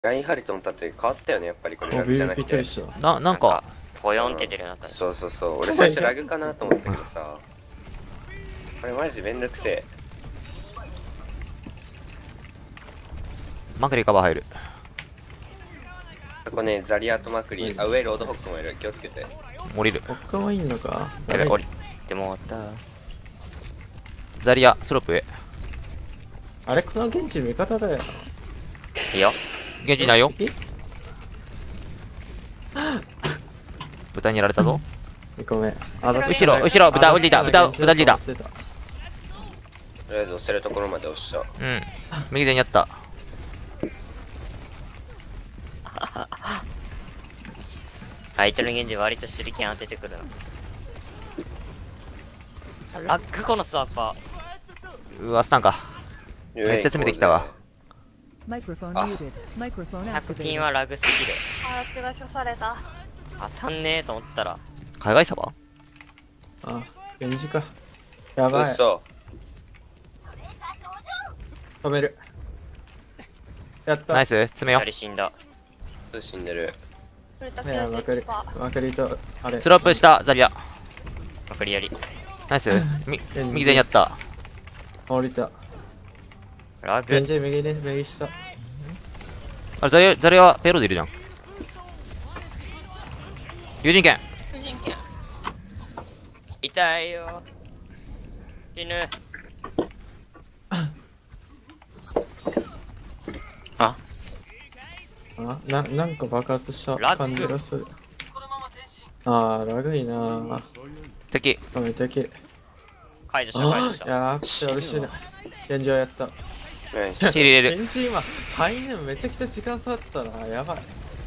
ラインハルトの盾変わったよね、やっぱりこれラグびじゃなくて。 っくりした。 なんか、 ポヨンって出るようになったね。 そうそうそう。俺最初ラグかなと思ったけどさ。これマジめんどくせえ。 マクリカバー入る。 ここね、ザリアとマクリ、あ、上ロードホックもいる。気をつけて。 降りる。 他はいんのか。 やべ、降りてもうた。 ザリア、スロープ上。 あれ、この現地味方だよ。 いいよ。 現地ないよ。 敵豚にやられたぞ。 ごめん。あ、だ後ろ、豚、落ちた、豚落ちた。 とりあえず押せるところまで押した。 うん。右手にやった。 相手の現地割と手裏剣当ててくるな。ラックこのスワッパー。 うわ、スタンか。めっちゃ詰めてきたわ。 100ピンはラグすぎる。 あっちが処された。 当たんねえと思ったら。 海外サバあ、現地か。やばい。 嘘。 止める。やった。 ナイス、詰めよ 2人死んだ。 死んでる。 フルタいや、まくり、まくりと、あれ。 スロープしたザリア。 まくりやり。 ナイス。右手にやった。 降りた。 ラグ。 現地右ね、右下。 あれ、ザリアはペロでいるじゃん。友人権。 主人権。 痛いよ。死ぬ。 なんか爆発したラッグ感じがする。あー、ラグいなー。 敵。 ごめん、敵。 解除した解除した。 やー、嬉しいな。現状やった。 ナイス。 ヒール入れる。 現地今、入んねんめちゃくちゃ時間差あったな。やばい。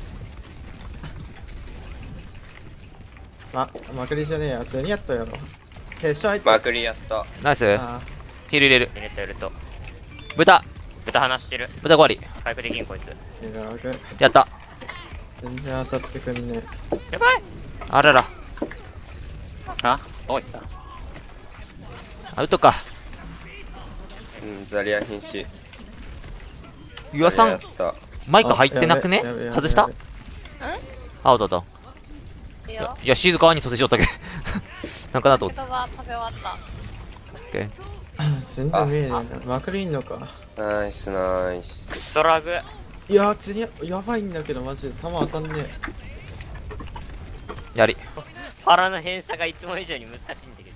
まくりじゃねえや。ゼニやったやろ。決勝入った。 マクリやった。 ナイス。 あヒール入れる。 入れてやると。 豚。 豚離してる。 豚5割。 回復できんこいつ。 ー、ラグ。 やった。 全然当たってくんねやばい。 あらら。 あ、おい。 アウトか。 うん、ザリア瀕死。 ユアさん、 やったマイク入ってなくねやべやべ外したやべあ、アウトだ。 いいよ。 いや、静かに蘇生しよったけ。なんかなと思って。 言葉食べ終わった。 オッケー。 全然見えねえな。まくりいんのか。 ナイスナイクス。 ソラグ。 いやー、ゼニやばいんだけど、マジで。弾当たんねやり。 ファラの偏差がいつも以上に難しいんだけ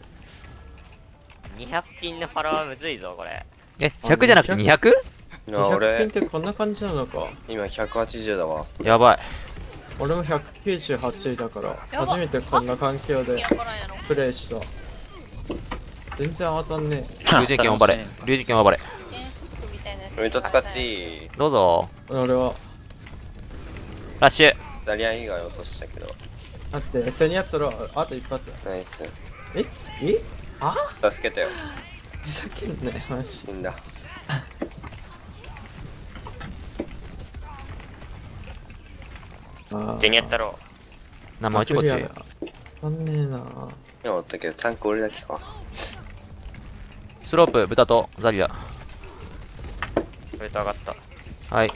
ど。200ピンのファラはむずいぞ、これ。 え、100じゃなくて 200? なえ。100ピン俺っ、てこんな感じなのか。 今180だわ。 やばい。 俺も198だから、 やば初めてこんな環境でいや、こらんやろ。 プレイした。全然当たんね龍神剣オバレ。龍神剣オバレ。 服みたいなやつウルト使っていい？ どうぞ。 え。俺は、 ラッシュ。 ザリア以外落としたけど。 待って、ゼニやったら、あと一発。 ナイス。 えあ助けたよ。 ふざけんなよ、マジ死。んだ。 ゼニやったろ。 生打ちこっち。 当たんねえな。 今おったけど、タンク俺だけか。 スロープ、豚とザリア。 豚上がった。 はい。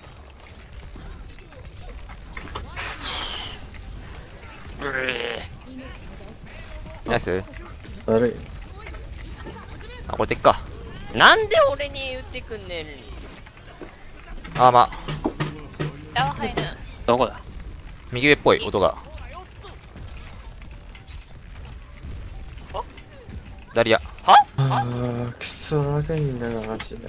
ナイス。 悪い。 あ、これ敵か。 なんで俺に打ってくんねん。 あーま。 やば入る。 どこだ。 右上っぽい音が。ザリア。 あー、くそラグいんだよ、マジで。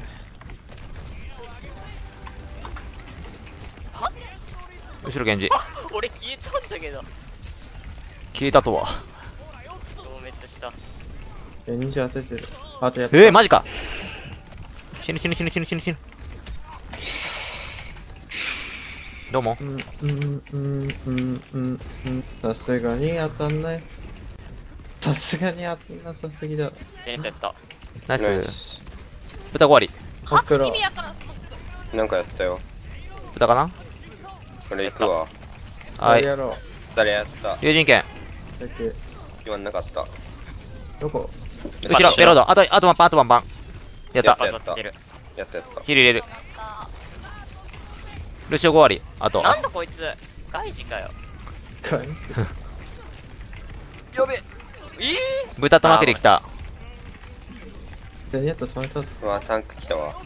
後ろ源氏。 俺消えたんだけど。 消えたとは。 消滅した。 現地当ててる。あとやった。 マジか。死ぬ死ぬ死ぬ死ぬ死ぬ死ぬ。どうも。 さすがに当たんない。さすがに当たんなさすぎだ。 ゼニやった。 ナイナイス。 ス。 豚5割。 ほくろ意。味やからストック。 なんかやったよ。 豚かなこれ行くわ。 はい。 やろ誰やった？ 友人剣。 う。だけ言わんなかった。 どこ後ろ、ペロード。あとワンパン、あとワンパン。やった。 爆発させてる。 やったやった。 ヒール入れる。 ルシオ5割。あと。 なんだこいつ外事かよ。 かいやべ豚と負けてきた。 ゼニアットその一つ。 うわタンク来たわ。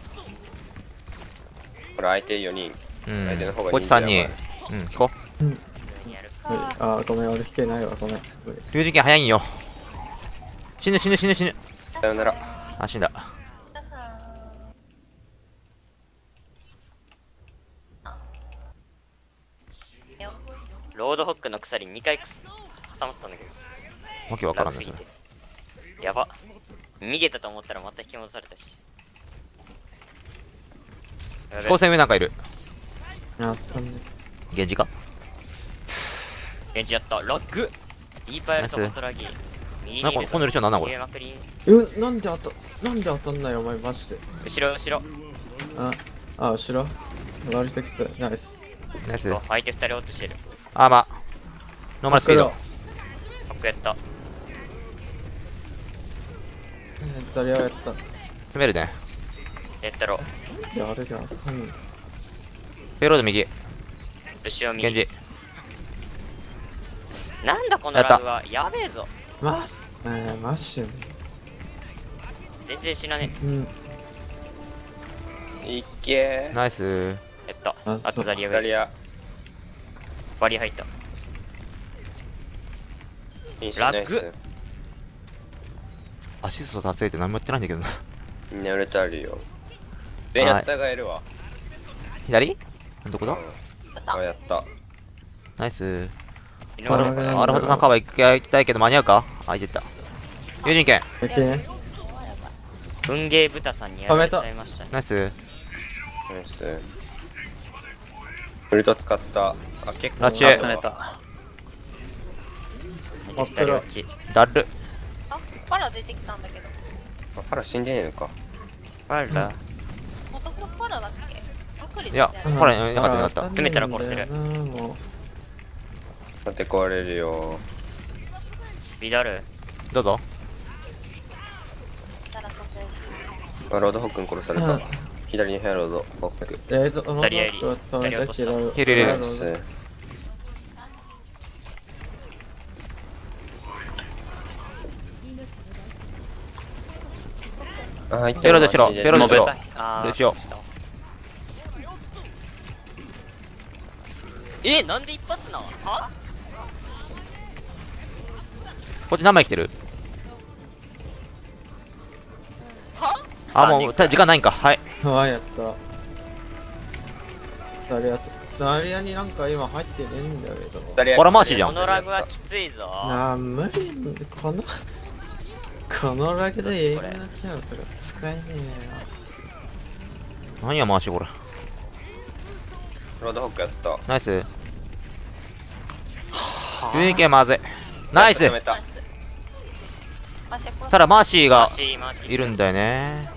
これ相手4人。 うん相手の方がこっち3人。 人数やばいうん、引こやる無理か。 あーごめん俺引けないわごめん無理う。龍神剣早いんよ。死ぬ死ぬ死ぬ死ぬ。 さよなら。 あ、死んだ。 ロードホックの鎖2回挟まったんだけど、 わけわからんない楽すぎて。やば。逃げたと思ったらまた引き戻されたし。やべ飛行船上なんかいる。 あったね源氏か。 エンジやった。ラッグリーパーやるとナイスコントラギー。右なんかにいるぞこのルシオなんなんこれ。 逃げまくり。 なんで当たんないお前マジで後ろ後ろ。 後ろ割ときついナイスナイス。 そう相手2人落としてる。 アーマー。ノーマルスピード。 バックやった。 ザリアやった詰めるね。 やったろ。 いやあれじゃんペイロード右。 後ろ右。 源氏。 なんだこのラグは。やべえぞ。 マッシュ全然知らねいっけナイス。 え。やった。 ああとザリアー。ダリア。 バリ入った。 インシラッグナイス。 アシスト達成って何もやってないんだけどな。 みんな売れてあるよ。で、やったがいるわ。 左どこだ。 あ、やった。 ナイス。 井上のあアルファトさんカバー行きたいけど間に合うか。あ、いってった。友人剣。 できね文芸豚さんにやられちゃいましたね。 ナイス。 ナイス。ウルト使った。あ、結構ラチェ集めた。 2人落ち。 ダル。 あ、パラ出てきたんだけど。 あ、パラ死んでねえのか。 パラ。 元々パラだっけ？アプリいや出てほらよかったよかった詰めたら殺せるも待って壊れるよ。 ビダル。 どうぞ。 たらさせる。 あ、ロードホックに殺された。左にヘロードホック。 左やり左落としたヒルヒルナイス。あ、いったペロでしろペロでしろあルシオ。 なんで一発なのはこっち何枚来てる。あ、もう時間ないんか。はい。 やったザリアになんか今入ってねえんだけどダリアほら回しじゃんこのラグはきついぞ。 無理このラグで英語のキャラとか使えね何や回しこれ。 ロードホックやった。 ナイス。友人剣まずい。ナイス。 止めた。 ただマーシーがマシーマシーいるんだよね。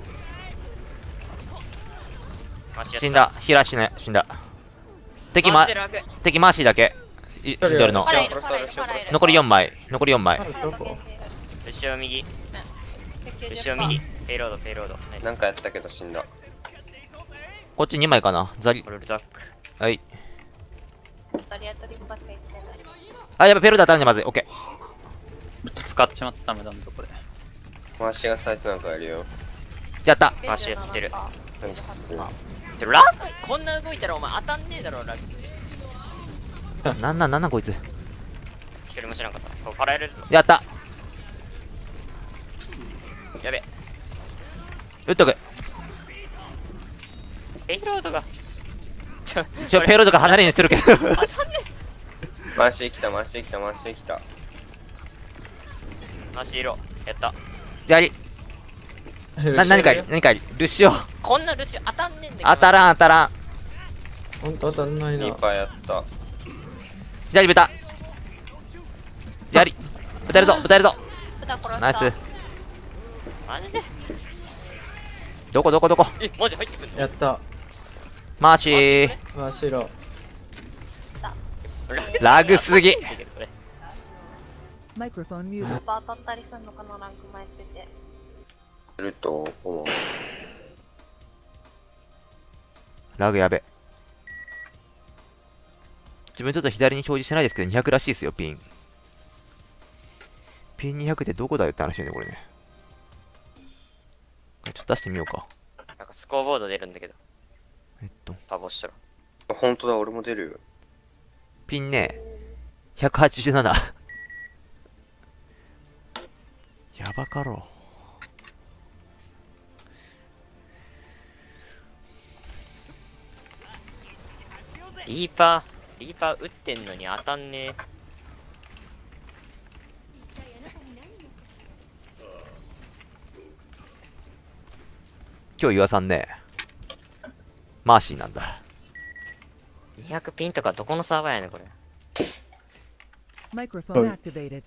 マシーやった死んだ。ヒラ死んだ。敵マシーラグ敵マーシーだけ。左のパ。ラいるパラいるパラいる。 残り4枚。残り4枚。 どこ後ろ右後ろ右。ペイロードナイス。 なんかやったけど死んだ。 こっち2枚かな。ザリ。 オルダック。 はい。 ザリアとリンパしか言ってない。 あ、やばい、ペルーだったらね、まずい。オッケ使ってしまったダメだとこで。 回しがサイトなんかやるよ。 ー。やった。 マシやってる。 ナイス。 ラグこんな動いたらお前当たんねえだろラグ。 なんなんこいつ。 一人も知らんかった。これパラやれるぞ。 やった。 やべ。 打っとく。 ペイロードが。 ペロードから離れにしてるけど。 回してきた。 マシーロやった。 やり。何かルシオ。 こんなルシオ当たんねえんだけど。 当たらん。 ほんと当たんないなリーパーやった。 左豚。やり。豚やるぞ。 豚殺した。 ナイス。 マジでどこマジ入ってくんのやったマーシー。 真っ白ラグすぎ。 Microphone muted. 当たったりするのかなランク前ってて。 すると思う。 ラグやべ。 自分ちょっと左に表示してないですけど、200らしいですよ、ピン。ピン200ってどこだよって話だよね、これね。ちょっと出してみようか。 なんかスコアボード出るんだけど、タボしたら。 本当だ、俺も出るよ。 ピンね、187。やばかろ。 リーパー打ってんのに当たんねえ。 今日岩さんね、マーシーなんだ。 200ピンとかどこのサーバーやねんこれ。 Microphone activated.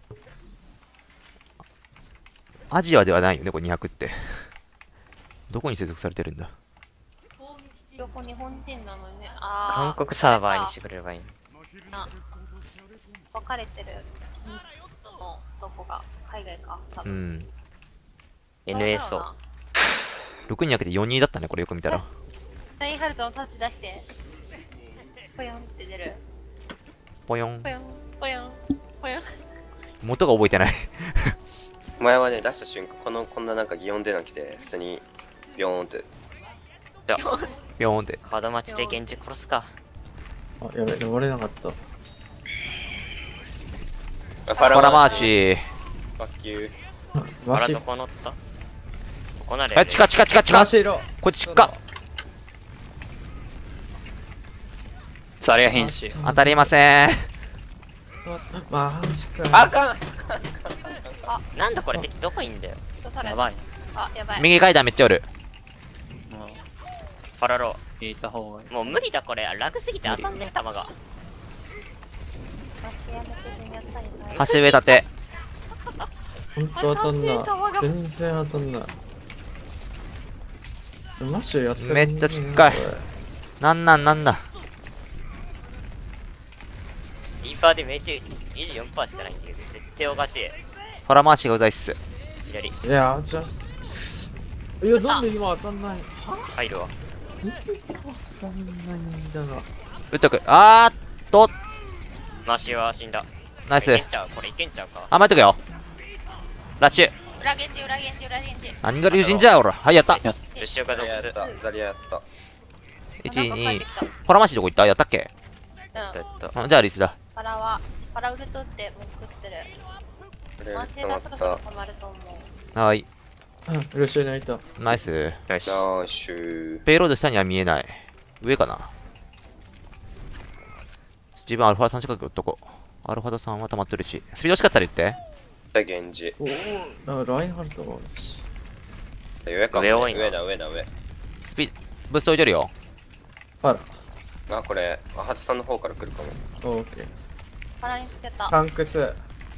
アジアではないよね、これ200って。どこに接続されてるんだ。 どこ日本人なのにね。 韓国サーバーにしてくれればいいの。 分かれてるのどこが海外か多う分。 ん。 NSO。 6人開けて4人だったね、これよく見たら。 ラインハルトのタッチ出して。ポヨンって出る。 ポヨンポ。ヨンポヨンポヨン。 元が覚えてない。 前はね、出した瞬間、こんななんか擬音出なくて、普通に、ビョーンって。 ピョーンって。 門町で源氏殺すか。 あ、やべ、登れなかった。 パラマーチー。 バッキュー。 マシあらどこ乗った？ここなれ。 あ、近近。 マシ色こっちか。 ザリア瀕死。 当たりません。 マジかよ。 あかん。 なんだこれ敵どこいんだよ。 それやばい。 あ、やばい。 右階段めっちゃおる。 もう、 パラロ引いた方がいい。 ー。もう無理だこれ。楽すぎて当たんねえ弾が。 マシやめてずにやったりない。 橋上立て。 ほんと当たんな。全然当たんない。マシやってるめっちゃ近い。なんだ。 リーパーで命中24%しかないんだけど、絶対おかしい。 パラマーチがうざいっす。 左。 いや、じゃあ。いや、なんで今当たんない。 入るわ。 当たんないんだが。 打っとく。あーっと。 マシは死んだ。 ナイス。 いけんちゃうこれいけんちゃうか。 あ、待っとくよ。ラッシュ。 裏現地裏現地裏現地。 何が友人じゃおら。はい、やった。 ルシオが洞窟。 ザリアやった。ザリアやった。 1、2 なんか帰ってき。たパラマーチどこ行ったやったっけ。 うん。 あ、じゃあリスだ。 パラウルトってもう食ってる。 これマシ止まっがそろそろた。 止まると思う。 はい。 うん、ルシエナイト。 ナイス。 よし。 ナイシュー。 ペイロード下には見えない。上かな。自分アルファさん近く打っとこう。アルファさんは溜まってるし。スピード欲しかったら言って。 じゃあ、源氏。 おお、なんかラインハルトがおるし。 上かもね。 上多いな上だ、上だ、上。 スピブースト置いてるよ。 パラ。 あ、これ、アハトさんの方から来るかも。 オーケー。 パラにつけた。 タンク2。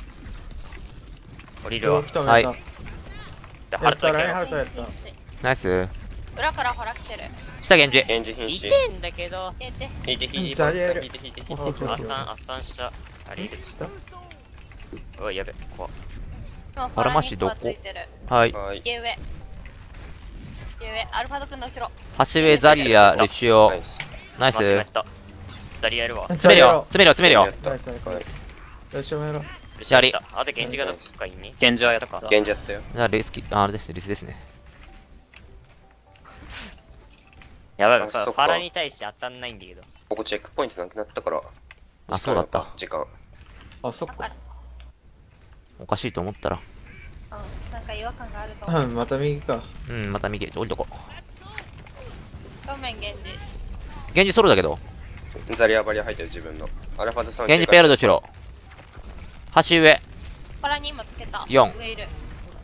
降りるわ。 来ためた。 はいやでハルった、ライントだけハルトやった。 ナイス。 裏からほら来てる。 下源氏。 源氏瀕死。 いてんだけど。 えて。 引いて、引いて、 ザリアいる引いて、引いて、引いて。 オッケーオッケーアッサンした。あれいる。 下おいやべ。怖っ。 今パラマシどこパラについてる。 はい。 はい。 上上。上アルファド君の後ろ。 橋上ザリア、レシオナイ。ス。 ナイス。 マシもやった。ザリやるわ。 詰めるよ。詰めるよ、詰めるよ。 ナイスナイスナイス。よし、おめろ。 ルシやった。あと源氏がどっかいんね。 現状はやったか。 源氏やったよ。 じゃあ、レスキ、あれです、リスですね。 やばい、 あそっかパラに対して当たんないんだけど。 ここチェックポイントなくなったから。 あ、そうだった。 時間。 あ、そっかわかる。。 おかしいと思ったら。 うん。なんか違和感があると思う。 うん、また右か。 うん、また右、降りとこう。 正面現地。 源氏ソロだけど。 ザリアバリア入ってる自分の。アルファドさん。 源氏ペイロードしろ。橋上。 パラに今つけた。 四上いる。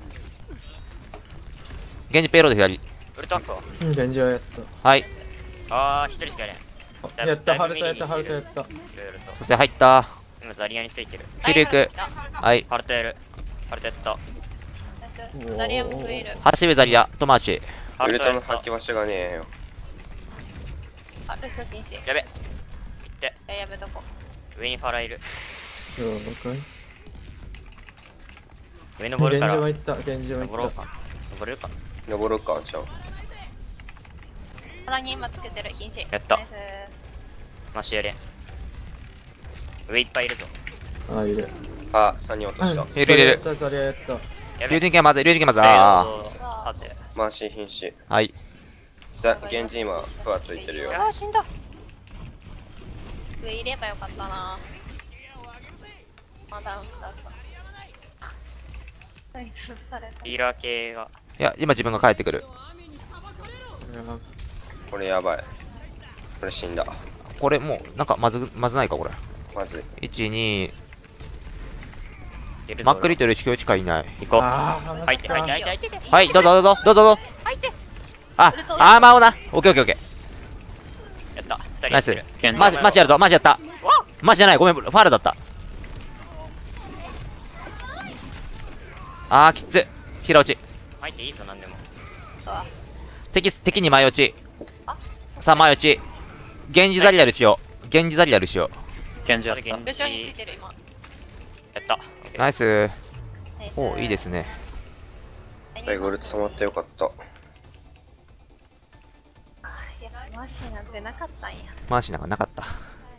源氏ペイロード左。 ウルトアップはうん、現状やっはい。 あー、一人しかいない。 た。やった、ハルトやった、ハルトやった。 いろいろと。 そして入った。 今ザリアについてる。 ヒル行く。はい。 ハルトやる。ハルトやった。 ザリアも上いる。 橋上ザリア、トマーチ。 ハウルトルトやった。 の吐き場所がねえよ。 あ、ルシオ禁止。 やべ。行って。 やめとこ。 上にパラいる。 そう、僕上登るから。 現状は行った、現状は行った。 登ろうか。登れるか。 登ろうか、じゃあ。 パラに今つけてる禁止。 やったナイスマシやれ。 上いっぱいいるぞ。 あ、いる。 あ、3人落とした。 いるいるいる。 それやった。 やべ竜神剣まずい、竜神剣まずい。 あああって。 マーシー瀕死。 あ。はい。 現地今、ふわついてるよ。 あー死んだ。 上いればよかったな。まだだった。はい、潰された。 ヒーラー系が。 いや、今自分が帰ってくる。 これやばい。これ死んだ。 これもう、なんかまずないか、これ。 まずい。 1、2、 いけるぞマックリとルシキオしかいない。 行こう。 ああ、 入って入って入って入って。 はい、どうぞどうぞ、どうぞどうぞ。 入って。 あ、アーマーをな。オッケーオッケーオッケー。 やった。2人ナイスやってる。。 マジやるぞ、マジやった。マジじゃない、ごめん、ファールだった。あー、きっつ。平落ち。 入っていいぞ、なんでも。 敵に前落ち。さあ、前落ち。源氏ザリアルしよう。源氏ザリアルしよ賢者やった。 ルシオについてる今。 やった。 う。ナイス。おいいですね。 はい、ゴルツ止まってよかった。 いや、マーシーなんてなかったんや。 マーシーなんかなかった。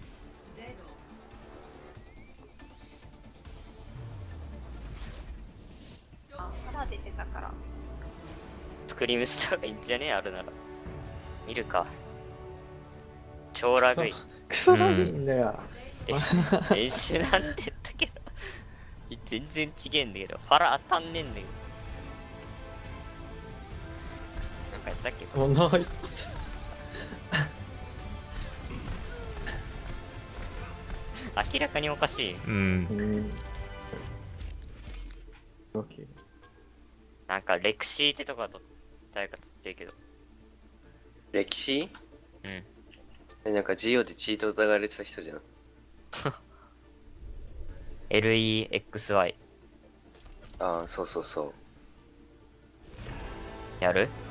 あ、腹出てたから。 スクリームした方がいいんじゃねえあるなら。見るか。超ラグい。 クソラグいんだよ。 練習なんて言ったけど。全然違えんだけど。ファラ当たんねえんだけど。なんかやったっけもうない。 明らかにおかしい。 うん。 オッケー。 なんかレクシーってとこだと誰かつってるけど。 歴史うん。 でなんかジオでチート疑われてた人じゃん。 LEXY。 ああ、そうそうそう。 やる